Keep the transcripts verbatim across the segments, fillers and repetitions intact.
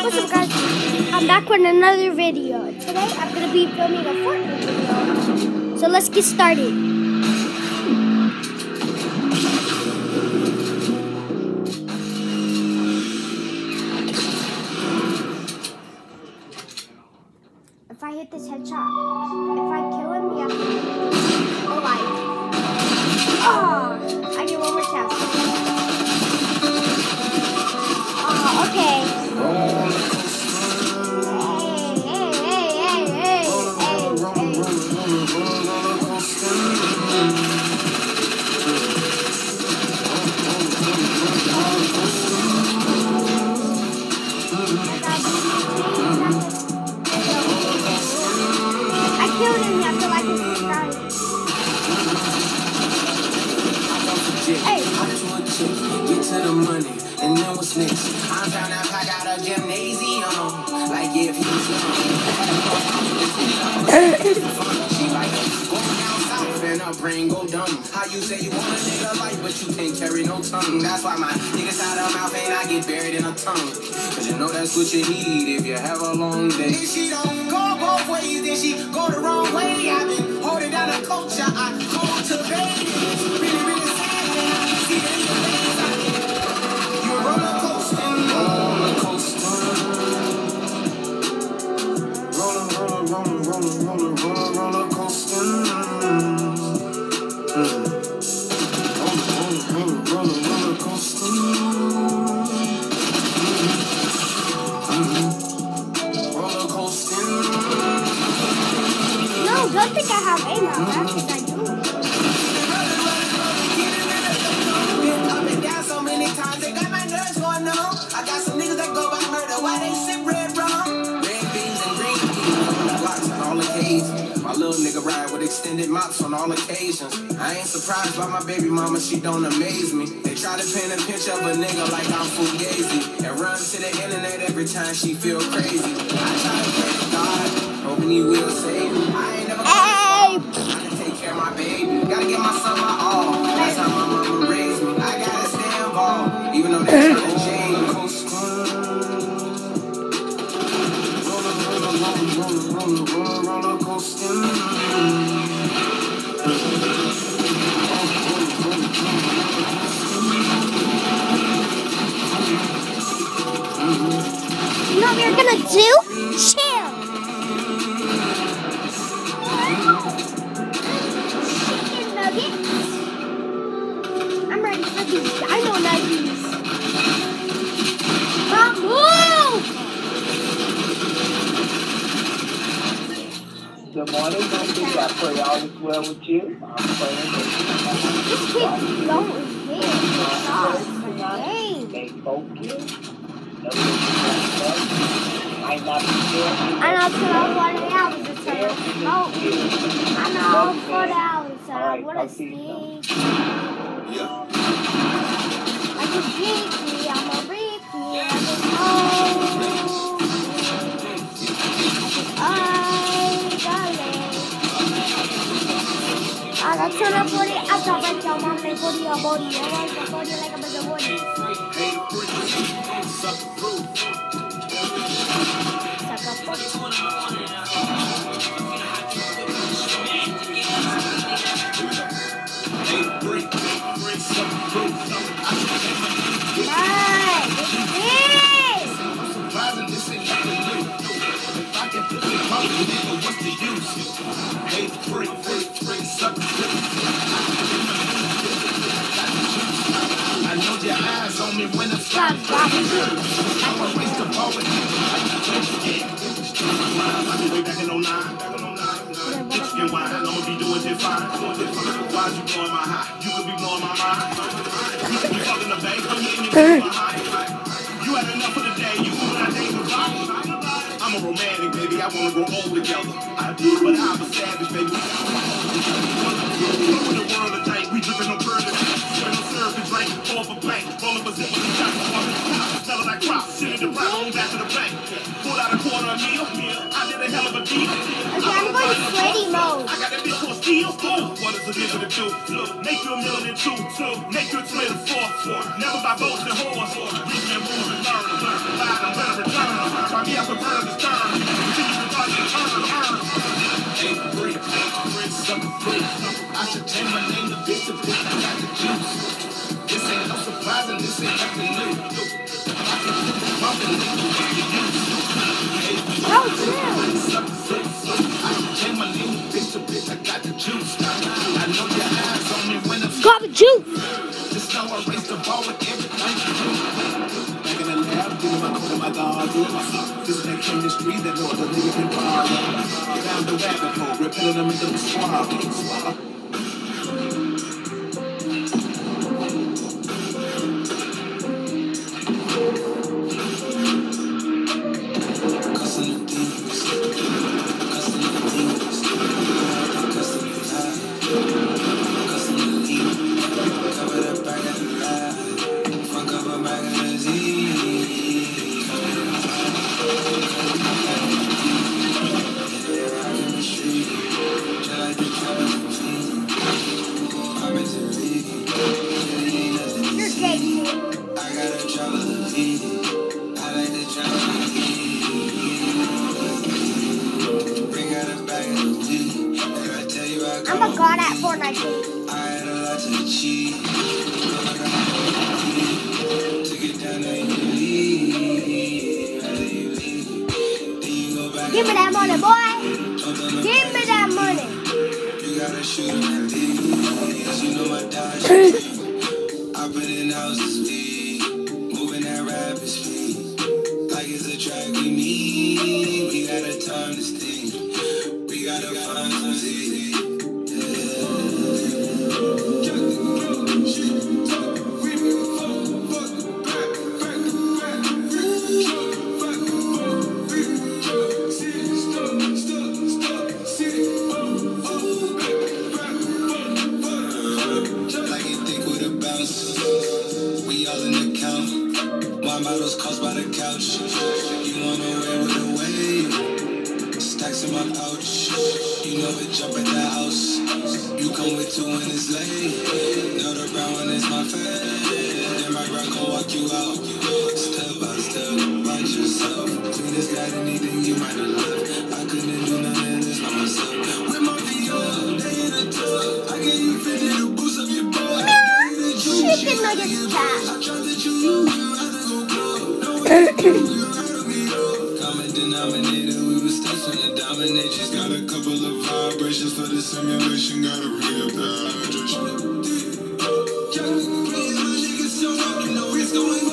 What's up, guys? I'm back with another video. Today I'm gonna be filming a Fortnite video. So let's get started. If I hit this headshot, if I kill him, we have to a like. Oh, I get one more chance. Oh, okay. Hey, hey, hey, hey, hey, I killed him, yeah, so I can subscribe. Hey. Get to the money, and then what's next? I'm trying to pack out a gymnasium, like if he's she like going down south and her brain go dumb. How you say you want a nigga life, but you can't carry no tongue? That's why my niggas out of mouth and I get buried in a tongue. Cause you know that's what you need if you have a long day. If she don't go both ways, then she go the wrong way. I've been holding down a culture, I cultivate it. Really, really sad when I see that you're you're roller coasting, roller coaster. Roller, roller, roller, roller, roller, roller, roller coaster. Roller, roller, roller, roller, roller coaster. Roller coasting. No, don't think I have aim out. That's what I do. I've been down so many times, they got my nerves going on. I got some niggas that go by murder, why they sip red rum? Red beans and green beans, blocks on all occasions. My little nigga ride with extended mops on all occasions. I ain't surprised by my baby mama, she don't amaze me. They try to paint a picture of a nigga like I'm fugazi and run to the internet every time she feel crazy. I try to pray to God, hoping he will save me. I ain't never Hey. I can take care of my baby, gotta give my son my all. That's how my mama raised me. I gotta stay involved, even though they're trying to change. Roller, roller, roller, roller, roller, roller, roller coaster. You know what we're gonna do? Chill. Chicken nuggets. I'm ready for these dino nuggies. Mom, move! Good morning, Lucy. I pray all is well with you. I'm praying that This kid's going here. stay focused. Know that you might not be there. I know till forty hours to turn. Oh, I know forty hours to I wanna speak. I just Ricky, I'm a Ricky. I just oh, I I got turn up forty. I got like your mom and forty or body. I want the forty like a bigger body. Sucker fruit. Right, this is What's the use? Hey, free, free, free, sucker free. I know your eyes on me when the fly's dropping. I'm a race to forward. I'll be way back in oh nine. Mexican wine, I'ma be doing just fine. Why you blowing my high? You could be blowing my mind. You could be fucking the bank, I'm hitting you with my high. You had enough for the day, you when I day was life. I'm a romantic, baby, I wanna grow old together. I do, but I'm a savage, baby. We got in the world of tank, we dripping on burger. Sipping on syrup and drink, pull up a blank. Roll up a zip with a shot, sell it like crop. Shit in the rock, on back to the bank. Pull out a quarter of meal, I did a hell of a deal. Okay, I'm going sweaty mode. I got that bitch for a steal, what is a nigga to do? Make you a million two, make you a trailer four. Never buy boats and horse. Reach and move and learn, learn, buy and better return. Change my name to bitch to bitch, I got the juice. This ain't no surprise and this ain't nothing new. Oh, chill. I change my name to bitch to bitch, I got the juice. I know your eyes on me when I'm Got the juice. just know I race the ball with everything you do. Back in the lab, doing my code, my dog, doing my stuff. This is that chemistry that no other nigga can borrow. Down the rabbit hole, repelling them into the swamp. I'm a god at Fortnite too. I had a lot to achieve. To get down there, you leave. Then you go back. Give me that money, boy. Give me that money. You gotta shoot him at these. You know my dodge. I put in houses speed. Moving at rapid speed. Like it's a track we need. We got a time to stay. We gotta find some Z. Caused by the couch. You on the way with a wave. Stacks in my pouch. You know it jump at the house. You come with two when it's late. Know the brown one is my fave. Then my brown gon' walk you out. Step by step, watch yourself. Clean this guy anything you might have left. I couldn't do nothing, it's not myself. With my V R, they in the tub. I gave you fifty to boost up your butt. Chicken nuggets cat. I tried to chew you. Common denominator, we were steps on the dominate. Just got a couple of vibrations for the simulation. Got a real hydration. You know it's going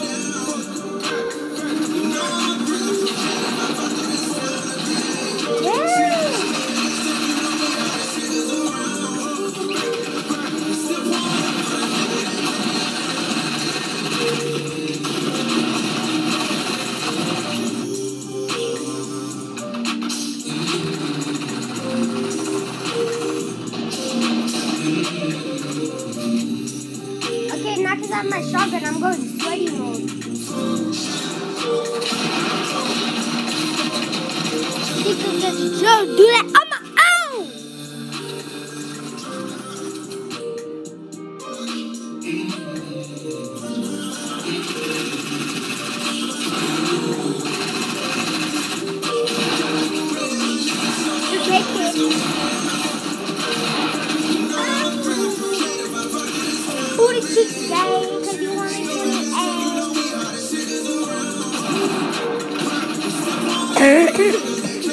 Because I have my shotgun, I'm going to sweaty mode. You can just do that on my own! Just make it. Booty cheeks gay, because you want to do it.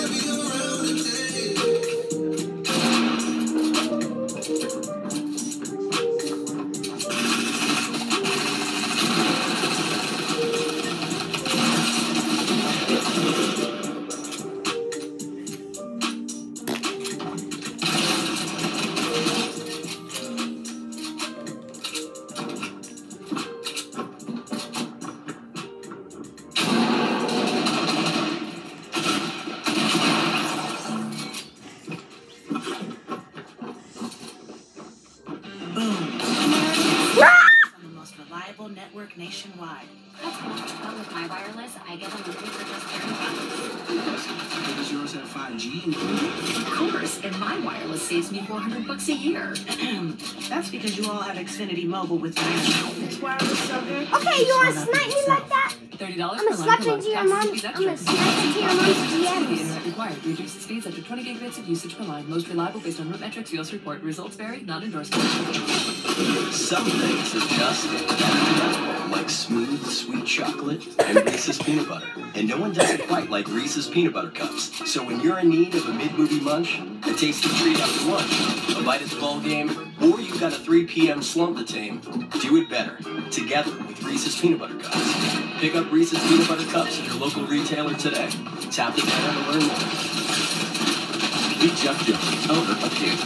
Network nationwide. That's cool. But with my wireless, I get unlimited for just thirty bucks. Because yours have five G. Of course, and my wireless saves me four hundred bucks a year. That's because you all have Xfinity Mobile with wireless. This wireless so good. Okay, you want to snipe me like that? thirty dollars I'm per gonna line slap per month. into your Taxes mom. and fees I'm extra. gonna slap into your mom's D Ms. Internet required. Reduces speeds up to twenty gigabits of usage per line. Most reliable based on root metrics. U S report. Results vary. Not endorsed. Some things are just better, like smooth, sweet chocolate and Reese's peanut butter. And no one does it quite like Reese's peanut butter cups. So when you're in need of a mid-movie munch, a tasty treat after lunch, a bite at the ball game, or you've got a three p.m. slump to tame, do it better together with Reese's peanut butter cups. Pick up Reese's peanut butter cups at your local retailer today. Tap the banner to learn more. Meet Jeff Jones, owner of James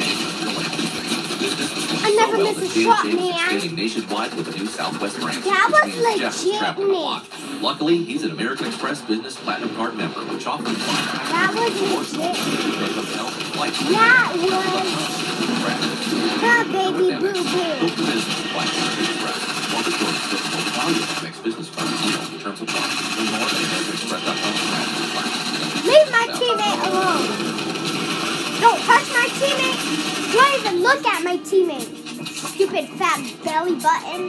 I never miss a shot, man. Expanding nationwide with a new Southwest branch. That was which means Jeff's legit, traveling a man. lot. Luckily, he's an American Express Business Platinum Card member, which offers That was legit. hotel, flights, That was the baby boo boo. book the business flight Express. While the store is just more value that makes business cards deal in terms of cost. Learn more at american express dot com. Leave my teammate alone. Don't touch my teammate. Don't even look at my teammate. Stupid fat belly button.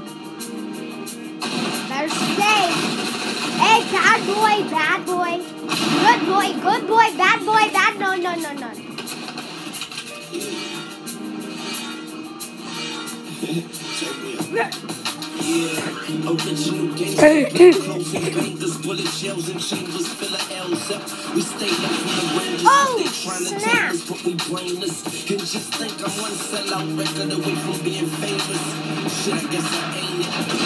Better stay. Hey, bad boy, bad boy. Good boy, good boy, bad boy, bad. No, no, no, no. Yeah, original gangster, closing bangers, bullet shells and chambers, fill of L's up. We stay up from the ranges, Oh, they trying to snap. take us, but we brainless. And just think I'm one sellout record away from being famous. Shit, I guess I ain't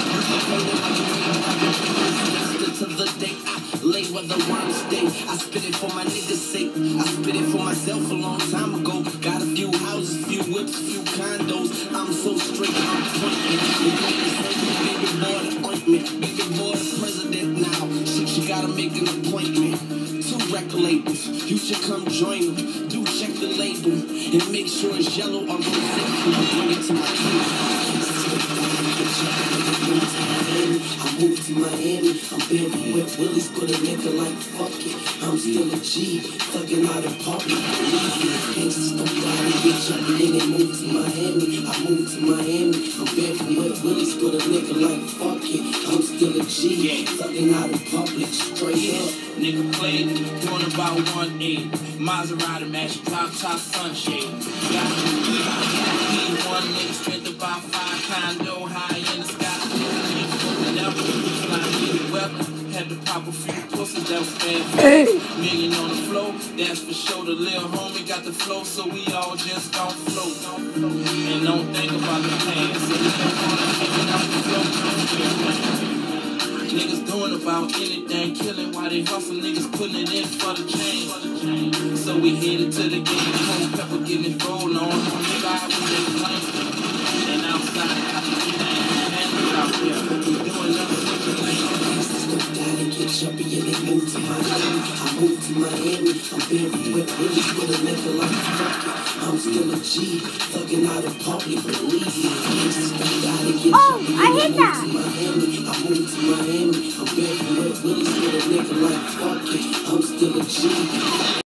it. To the day I lay where the rhymes stay. I spit it for my niggas' sake. I spit it for myself a long time ago. Got a few houses, few whips, few condos. I'm so straight, I'm pointing. Baby boy, the ointment. Baby boy, the president now. Shit, you gotta make an appointment. Two record labels, you should come join them. Do check the label and make sure it's yellow or rosé. Bring it to my ears. I moved to Miami, I'm been with Willis, put a nigga like fuck it. I'm still a G, thugging out in public. Gangsters don't gotta get jumping in and move to Miami. I moved to Miami, I'm been with Willis, put a nigga like fuck it. I'm still a G, thugging out in public, straight up. Nigga played, doing about one eight. Maserati match, drop top sunshade. Got me, one nigga spent about five condo high in the sky. Never fly me the weapon. Had to pop a few pussies that was bad. Million on the floor, that's for sure. The little homie got the flow, so we all just gon' float. And don't think about the pain. So we don't wanna take it off the float. Niggas doing about anything, killing while they hustle. Niggas putting it in for the change. So we headed to the game, cold pepper getting it roll on. On the side with that plane. And outside, and out there, we doing nothing. Gotta get jumpy and they move to Miami. I moved to Miami. I'm been with Willis with a nigga like fuck it. I'm still a G, thugging out in public, believe me. Gotta get Oh, jumpy I and hit they that. move to Miami. I moved to Miami. I'm been with Willis with a nigga like fuck it. I'm still a G.